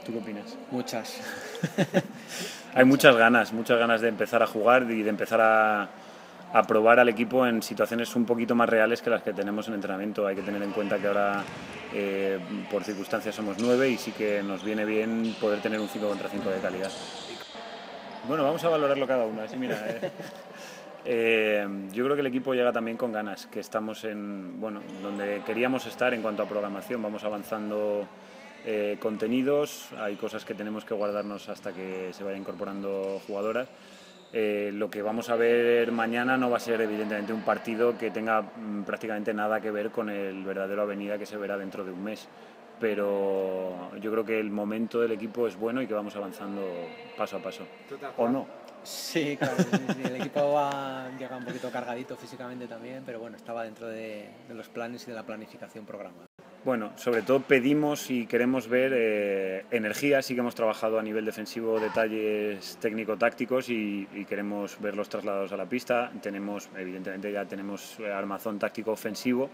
¿Tú qué opinas? Muchas. Hay muchas ganas de empezar a jugar y de empezar a probar al equipo en situaciones un poquito más reales que las que tenemos en entrenamiento. Hay que tener en cuenta que ahora por circunstancias somos 9 y sí que nos viene bien poder tener un 5 contra 5 de calidad. Bueno, vamos a valorarlo cada uno. Así, mira, yo creo que el equipo llega también con ganas, que estamos en, bueno, donde queríamos estar en cuanto a programación. Vamos avanzando contenidos, hay cosas que tenemos que guardarnos hasta que se vayan incorporando jugadoras. Lo que vamos a ver mañana no va a ser evidentemente un partido que tenga prácticamente nada que ver con el verdadero Avenida que se verá dentro de un mes, pero yo creo que el momento del equipo es bueno y que vamos avanzando paso a paso. ¿O no? Sí, claro, sí, el equipo llega un poquito cargadito físicamente también, pero bueno, estaba dentro de los planes y de la planificación programada. Bueno, sobre todo pedimos y queremos ver energía. Sí que hemos trabajado a nivel defensivo detalles técnico-tácticos y queremos verlos trasladados a la pista. Evidentemente ya tenemos armazón táctico ofensivo,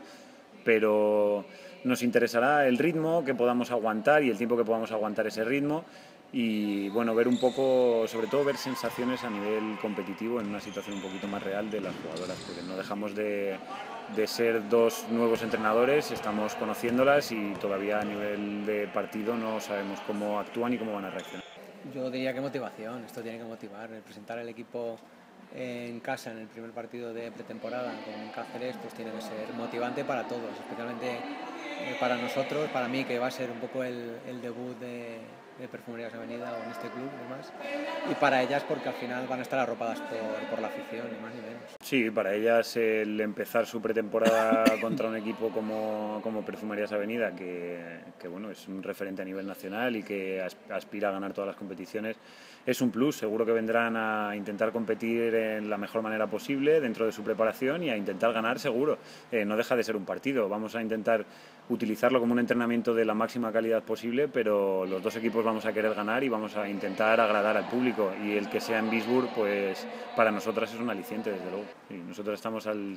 pero nos interesará el ritmo que podamos aguantar y el tiempo que podamos aguantar ese ritmo y bueno, ver un poco, sobre todo ver sensaciones a nivel competitivo en una situación un poquito más real de las jugadoras, porque no dejamos de ser dos nuevos entrenadores, estamos conociéndolas y todavía a nivel de partido no sabemos cómo actúan y cómo van a reaccionar. Yo diría que motivación, esto tiene que motivar, el presentar el equipo en casa en el primer partido de pretemporada con Cáceres pues tiene que ser motivante para todos, especialmente para nosotros, para mí que va a ser un poco el debut de Perfumerías Avenida o en este club y demás, y para ellas porque al final van a estar arropadas por la afición, ni más ni menos. Sí, para ellas el empezar su pretemporada contra un equipo como Perfumerías Avenida, que bueno, es un referente a nivel nacional y que aspira a ganar todas las competiciones, es un plus. Seguro que vendrán a intentar competir en la mejor manera posible dentro de su preparación y a intentar ganar seguro. No deja de ser un partido. Vamos a intentar utilizarlo como un entrenamiento de la máxima calidad posible, pero los dos equipos vamos a querer ganar y vamos a intentar agradar al público, y el que sea en Visburg pues para nosotras es un aliciente, desde luego. Sí, nosotros estamos al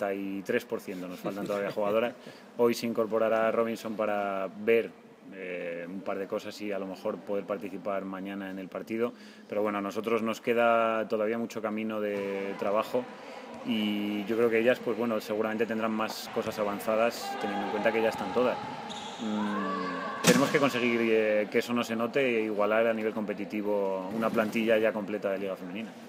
63%, nos faltan todavía jugadoras. Hoy se incorporará Robinson para ver un par de cosas y a lo mejor poder participar mañana en el partido, pero bueno, a nosotros nos queda todavía mucho camino de trabajo y yo creo que ellas pues bueno, seguramente tendrán más cosas avanzadas teniendo en cuenta que ya están todas. Tenemos que conseguir que eso no se note e igualar a nivel competitivo una plantilla ya completa de Liga Femenina.